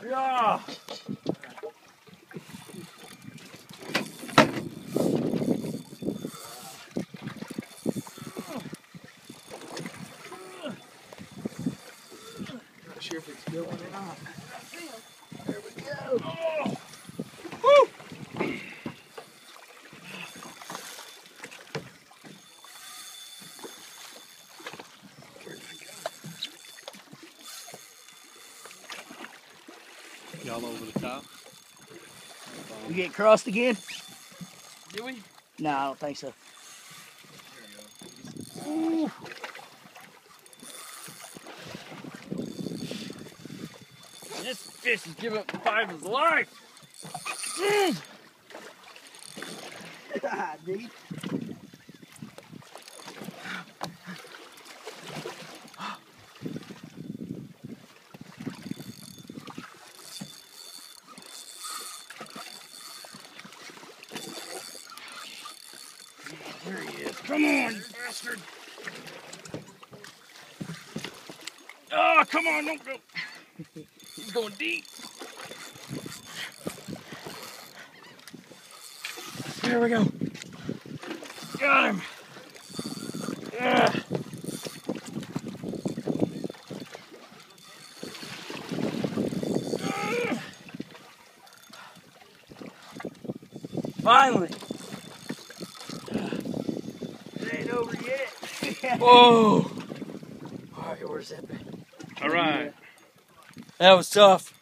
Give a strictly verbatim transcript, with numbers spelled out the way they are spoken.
Yeah. Not sure if it's going or not. There we go. Oh. Woo. Y'all over the top? We get crossed again? Do we? No, I don't think so. There we go. Ooh. This fish is giving up the fight of his life. Mm. Dude. There he is. Come on, you bastard. Oh, come on, don't go. He's going deep. There we go. Got him. Yeah. Finally. It ain't over yet. Whoa. Alright, where's that been? All right. That was tough.